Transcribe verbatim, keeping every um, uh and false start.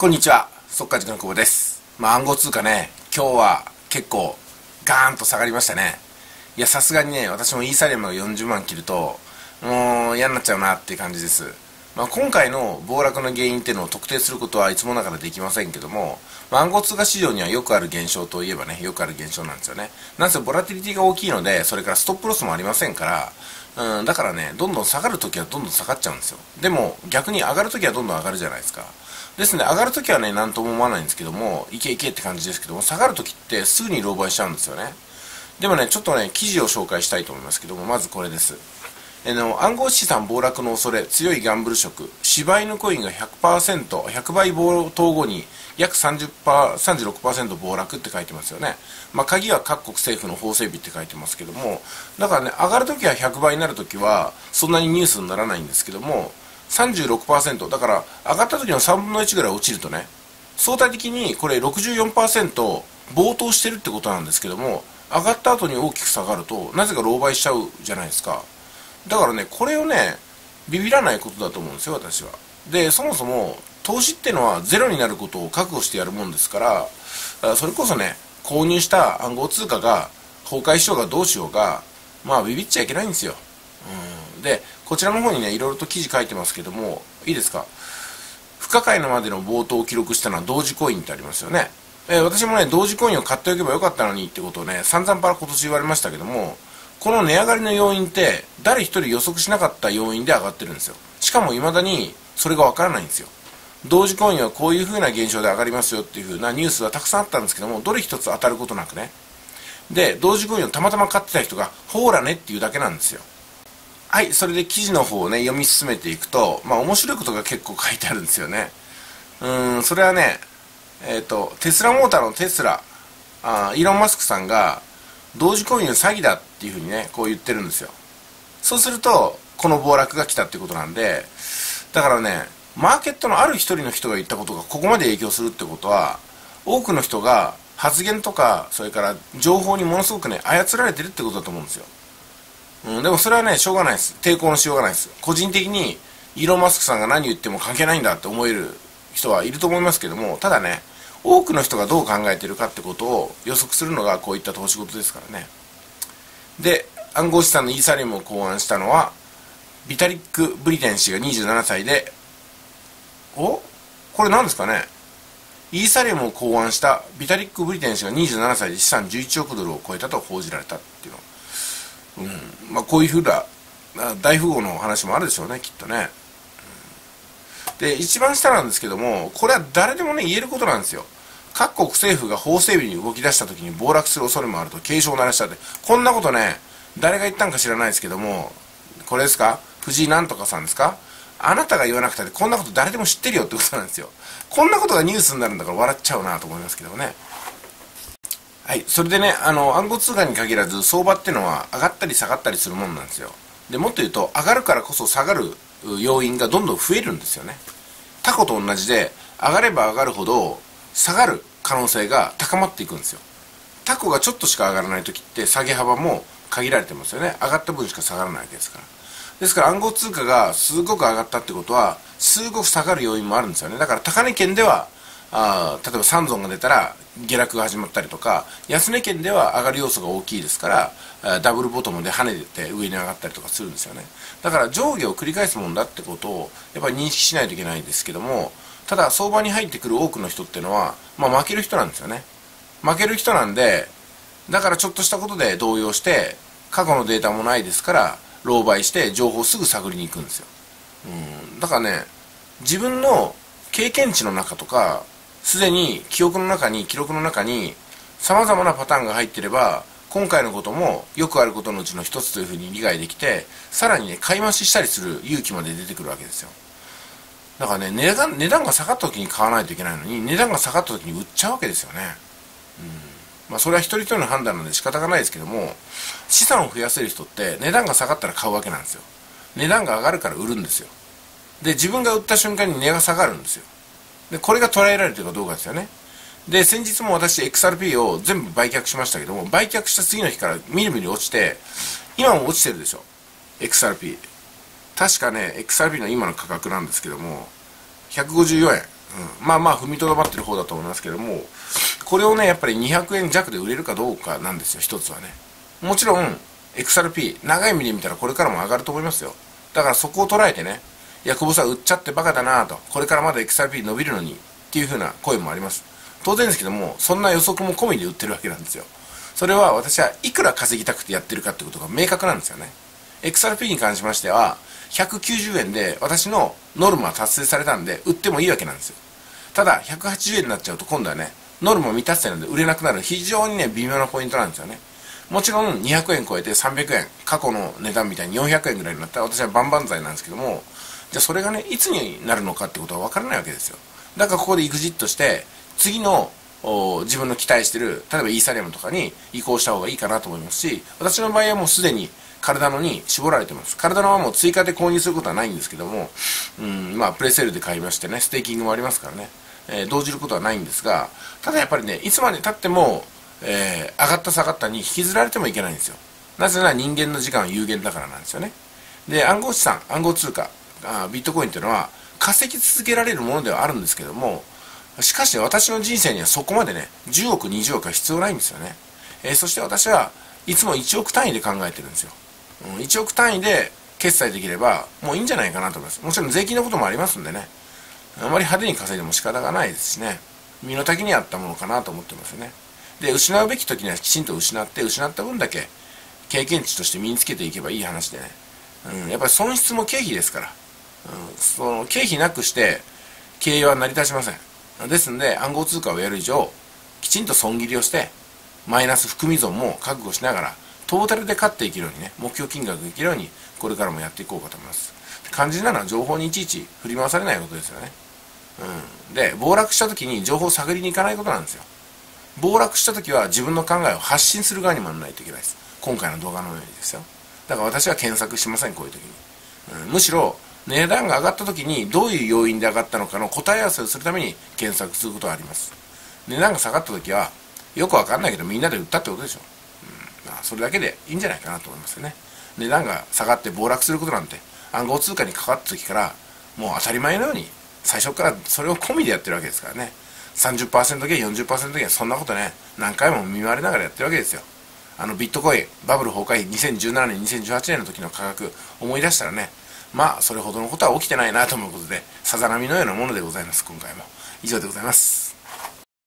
こんにちは、速稼塾の久保です。まあ、暗号通貨ね、今日は結構ガーンと下がりましたね。いや、さすがにね、私もイーサリアムがよんじゅうまん切ると、もう嫌になっちゃうなっていう感じです。まあ、今回の暴落の原因っていうのを特定することはいつもながらできませんけども、まあ、暗号通貨市場にはよくある現象といえばね、よくある現象なんですよね。なんせボラティリティが大きいので、それからストップロスもありませんから、うん、だからね、どんどん下がるときはどんどん下がっちゃうんですよ。でも逆に上がるときはどんどん上がるじゃないですか。ですので上がるときはね、なんとも思わないんですけども、いけいけって感じですけども、下がるときってすぐに狼狽しちゃうんですよね。でもね、ちょっとね、記事を紹介したいと思いますけども、まずこれです。あの暗号資産暴落の恐れ、強いギャンブル色、柴犬コインが ひゃくパーセント、ひゃくばい暴騰後に約 さんじゅっパーセント、さんじゅうろくパーセント 暴落って書いてますよね。まあ、鍵は各国政府の法整備って書いてますけども、だからね、上がるときはひゃくばいになるときは、そんなにニュースにならないんですけども、さんじゅうろくパーセント、だから上がった時のさんぶんのいちぐらい落ちるとね、相対的にこれ ろくじゅうよんパーセント 暴騰してるってことなんですけども、上がった後に大きく下がるとなぜか狼狽しちゃうじゃないですか。だからね、これをね、ビビらないことだと思うんですよ、私は。で、そもそも投資ってのはゼロになることを覚悟してやるもんですから、それこそね、購入した暗号通貨が崩壊しようがどうしようが、まあビビっちゃいけないんですよ。うん、で、こちらの方にね、いろいろと記事書いてますけども、いいですか。不可解なまでの暴騰を記録したのは同時コインってありますよね。えー、私もね、同時コインを買っておけばよかったのにってことをね、散々パラ今年言われましたけども、この値上がりの要因って誰一人予測しなかった要因で上がってるんですよ。しかも未だにそれがわからないんですよ。同時コインはこういう風な現象で上がりますよっていう風なニュースはたくさんあったんですけども、どれ一つ当たることなくね。で、同時コインをたまたま買ってた人がほーらねっていうだけなんですよ。はい、それで記事の方をね、読み進めていくと、まあ面白いことが結構書いてあるんですよね。うーん、それはね、えっと、テスラモーターのテスラ、あイーロン・マスクさんが、同時コインは詐欺だっていうふうにね、こう言ってるんですよ。そうすると、この暴落が来たっていうことなんで、だからね、マーケットのある一人の人が言ったことがここまで影響するってことは、多くの人が発言とか、それから情報にものすごくね、操られてるってことだと思うんですよ。うん、でもそれはね、しょうがないです。抵抗のしようがないです。個人的に、イーロン・マスクさんが何言っても関係ないんだって思える人はいると思いますけども、ただね、多くの人がどう考えているかってことを予測するのがこういった投資事ですからね。で、暗号資産のイーサリアムを考案したのはビタリック・ブリテン氏がにじゅうななさいで、おこれ何ですかね。イーサリアムを考案したビタリック・ブリテン氏がにじゅうななさいで資産じゅういちおくドルを超えたと報じられたっていうの、うん、まあこういうふうな大富豪の話もあるでしょうね、きっとね。で、一番下なんですけども、これは誰でもね、言えることなんですよ。各国政府が法整備に動き出した時に暴落する恐れもあると警鐘を鳴らしたって、こんなことね、誰が言ったんか知らないですけども、これですか、藤井なんとかさんですか、あなたが言わなくたってこんなこと誰でも知ってるよってことなんですよ。こんなことがニュースになるんだから笑っちゃうなと思いますけどね。はい、それでね、あの、暗号通貨に限らず相場っていうのは上がったり下がったりするもんなんですよ。で、もっと言うと、上がるからこそ下がる要因がどんどん増えるんですよね。タコと同じで、上がれば上がるほど下がる可能性が高まっていくんですよ。タコがちょっとしか上がらない時って下げ幅も限られてますよね。上がった分しか下がらないわけですから。ですから暗号通貨がすごく上がったってことは、すごく下がる要因もあるんですよね。だから高値圏では、あ例えばさん損が出たら下落が始まったりとか、安値圏では上がる要素が大きいですから、ダブルボトムで跳ねて上に上がったりとかするんですよね。だから上下を繰り返すもんだってことをやっぱり認識しないといけないんですけども、ただ相場に入ってくる多くの人っていうのは、まあ負ける人なんですよね。負ける人なんで、だからちょっとしたことで動揺して、過去のデータもないですから狼狽して情報をすぐ探りに行くんですよ。うん、だからね、自分の経験値の中とか、すでに記憶の中に、記録の中に様々なパターンが入っていれば、今回のこともよくあることのうちの一つというふうに理解できて、さらにね、買い増ししたりする勇気まで出てくるわけですよ。だからね、値段、値段が下がった時に買わないといけないのに、値段が下がった時に売っちゃうわけですよね。うん、まあそれは一人一人の判断なので仕方がないですけども、資産を増やせる人って値段が下がったら買うわけなんですよ。値段が上がるから売るんですよ。で、自分が売った瞬間に値が下がるんですよ。で、これが捉えられてるかどうかですよね。で、先日も私 エックスアールピー を全部売却しましたけども、売却した次の日からみるみる落ちて、今も落ちてるでしょ、 エックスアールピー。 確かね エックスアールピー の今の価格なんですけどもひゃくごじゅうよえん、 うん、まあまあ踏みとどまってる方だと思いますけども、これをねやっぱりにひゃくえん弱で売れるかどうかなんですよ、一つはね。もちろん エックスアールピー 長い目で見たらこれからも上がると思いますよ。だからそこを捉えてね、いや久保さん売っちゃってバカだなと、これからまだ エックスアールピー 伸びるのにっていう風な声もあります。当然ですけども、そんな予測も込みで売ってるわけなんですよ。それは私はいくら稼ぎたくてやってるかってことが明確なんですよね。 エックスアールピー に関しましてはひゃくきゅうじゅうえんで私のノルマは達成されたんで売ってもいいわけなんですよ。ただひゃくはちじゅうえんになっちゃうと今度はね、ノルマ未達成なんで売れなくなる非常にね微妙なポイントなんですよね。もちろんにひゃくえん超えてさんびゃくえん、過去の値段みたいによんひゃくえんぐらいになったら私は万々歳なんですけども、じゃあそれがねいつになるのかってことは分からないわけですよ。だからここでエグジットして次の自分の期待してる例えばイーサリアムとかに移行した方がいいかなと思いますし、私の場合はもうすでにカルダノに絞られてます。カルダノはもう追加で購入することはないんですけども、うんまあプレセールで買いましてね、ステーキングもありますからね、えー、動じることはないんですが、ただやっぱりねいつまで経っても、えー、上がった下がったに引きずられてもいけないんですよ。なぜなら人間の時間は有限だからなんですよね。で暗号資産、暗号通貨、あビットコインっていうのは稼ぎ続けられるものではあるんですけども、しかし私の人生にはそこまでねじゅうおくにじゅうおくは必要ないんですよね。えー、そして私はいつもいちおく単位で考えてるんですよ。うん、いちおく単位で決済できればもういいんじゃないかなと思います。もちろん税金のこともありますんでね、あまり派手に稼いでも仕方がないですしね、身の丈に合ったものかなと思ってますよね。で失うべき時にはきちんと失って、失った分だけ経験値として身につけていけばいい話でね、うん、やっぱり損失も経費ですから、うん、その経費なくして経営は成り立ちません。ですので暗号通貨をやる以上きちんと損切りをしてマイナス含み損も覚悟しながらトータルで勝っていけるようにね、目標金額がいけるようにこれからもやっていこうかと思います。肝心なのは情報にいちいち振り回されないことですよね。うん、で暴落した時に情報を探りに行かないことなんですよ。暴落した時は自分の考えを発信する側にもならないといけないです。今回の動画のようにですよ。だから私は検索しません、こういう時に。うん、むしろ値段が上がった時にどういう要因で上がったのかの答え合わせをするために検索することがあります。値段が下がった時はよくわかんないけどみんなで売ったってことでしょ。うん、まあ、それだけでいいんじゃないかなと思いますよね。値段が下がって暴落することなんて暗号通貨に関わった時からもう当たり前のように最初からそれを込みでやってるわけですからね。 さんじゅっパーセント 減 よんじゅっパーセント 減、そんなことね何回も見舞われながらやってるわけですよ。あのビットコインバブル崩壊にせんじゅうななねんにせんじゅうはちねんの時の価格思い出したらね、まあそれほどのことは起きてないなと思うことでさざ波のようなものでございます。今回も以上でございます。